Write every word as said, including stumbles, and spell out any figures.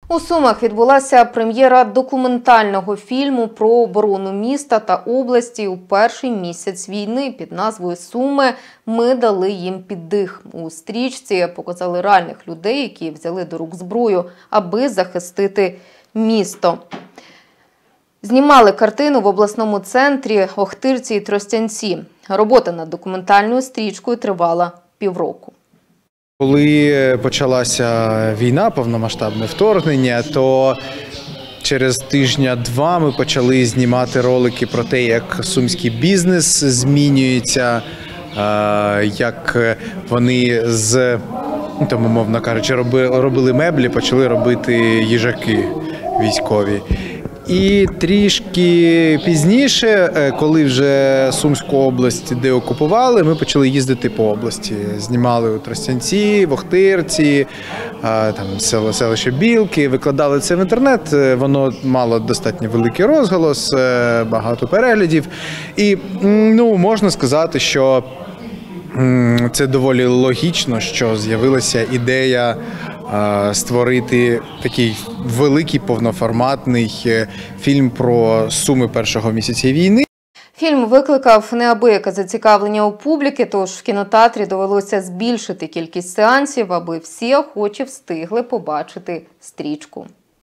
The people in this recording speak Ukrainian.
У Сумах відбулася прем'єра документального фільму про оборону міста та області у перший місяць війни під назвою «Суми. Ми дали їм піддих». У стрічці показали реальних людей, які взяли до рук зброю, аби захистити місто. Знімали картину в обласному центрі Охтирці і Тростянці. Робота над документальною стрічкою тривала півроку. Коли почалася війна, повномасштабне вторгнення, то через тижня-два ми почали знімати ролики про те, як сумський бізнес змінюється, як вони з, тому, мовно кажучи, робили меблі, почали робити їжаки військові. І трішки пізніше, коли вже Сумську область деокупували, ми почали їздити по області. Знімали у Тростянці, в Охтирці, там село, селище Білки, викладали це в інтернет, воно мало достатньо великий розголос, багато переглядів. І, ну, можна сказати, що це доволі логічно, що з'явилася ідея створити такий великий повноформатний фільм про Суми першого місяця війни. Фільм викликав неабияке зацікавлення у публіки, тож в кінотеатрі довелося збільшити кількість сеансів, аби всі охочі встигли побачити стрічку.